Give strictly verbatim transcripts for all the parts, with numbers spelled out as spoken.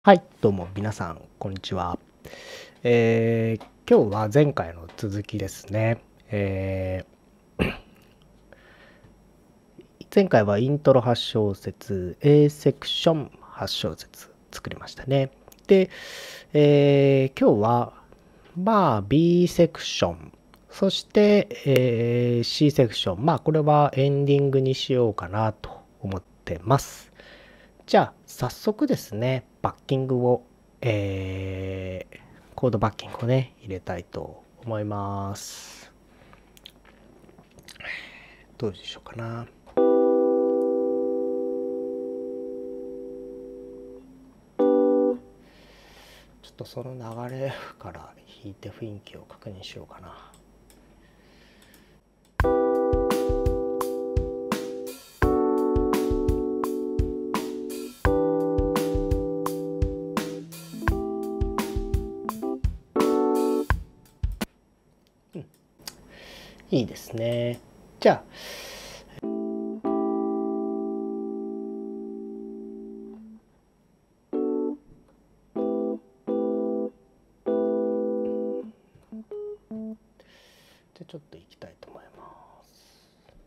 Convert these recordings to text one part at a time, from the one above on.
はい、どうも皆さん、こんにちは。えー今日は前回の続きですね。えー前回はイントロはち小節、A セクションはち小節作りましたね。で、えー今日は、まあ B セクション、そして、えー C セクション、まあこれはエンディングにしようかなと思ってます。じゃあ早速ですね、バッキングを、えーコードバッキングをね、入れたいと思います。どうでしょうかな。ちょっとその流れから弾いて雰囲気を確認しようかな。うん、いいですね。じゃあ、じゃあちょっといきたいと思います。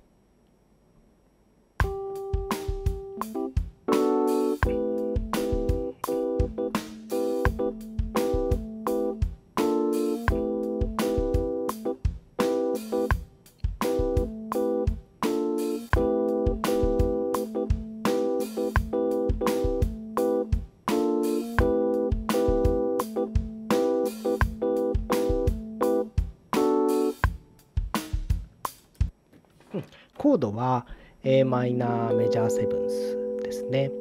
コードは a マイナーメジャーセブンスですね。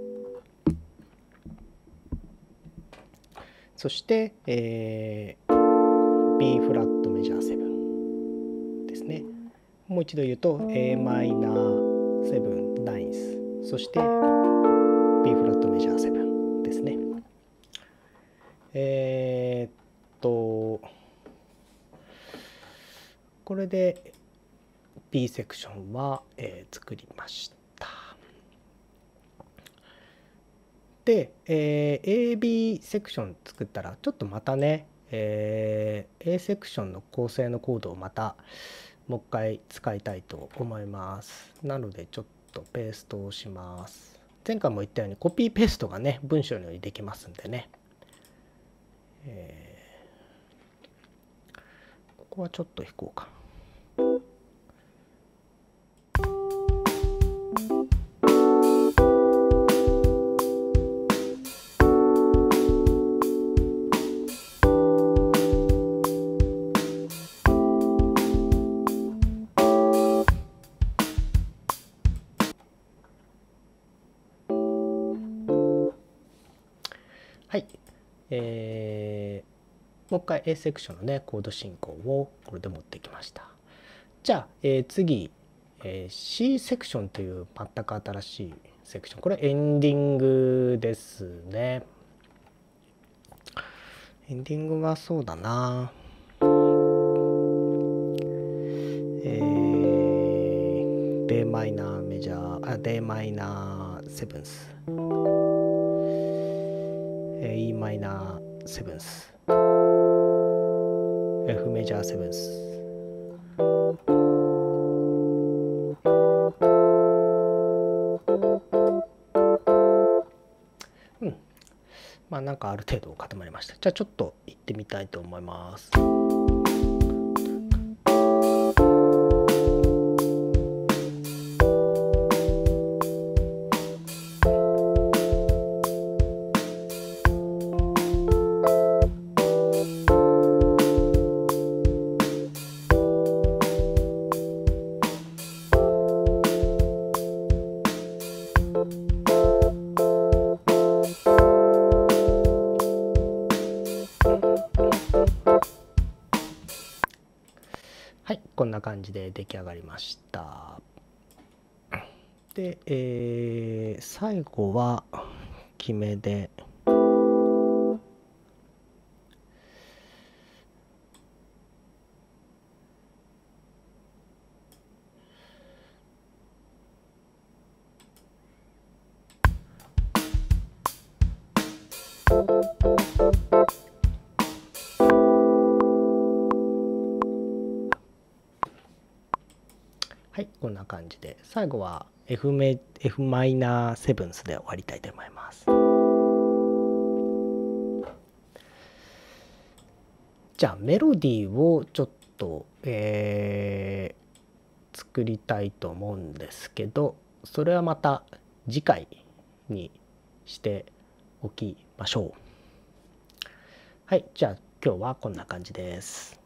そして、えー、B フラットメジャーセブンですね。もう一度言うと a マイナーセブンナインス、そして B フラットメジャーセブンですね。えー、っとこれで B セクションは、えー、作りました。で、えー、エービー セクション作ったらちょっとまたね、えー、A セクションの構成のコードをまたもう一回使いたいと思います。なのでちょっとペーストをします。前回も言ったようにコピーペーストがね文章のようにできますんでね、えー、ここはちょっと弾こうか。はい、えー、もう一回 A セクションのねコード進行をこれで持ってきました。じゃあ、えー、次、えー、C セクションという全く新しいセクション、これエンディングですね。エンディングはそうだな、えー、D マイナーメジャー、あ、D マイナーセブンス、E マイナーセブンス、F メジャーセブンス、うん、まあなんかある程度固まりました。じゃあちょっと行ってみたいと思います。はい、こんな感じで出来上がりました。で、えー、最後は決めで、 はい、こんな感じで最後は F メ F マイナーセブンスで終わりたいと思います。じゃあメロディーをちょっと、えー、作りたいと思うんですけど、それはまた次回にしておきましょう。はい、じゃあ今日はこんな感じです。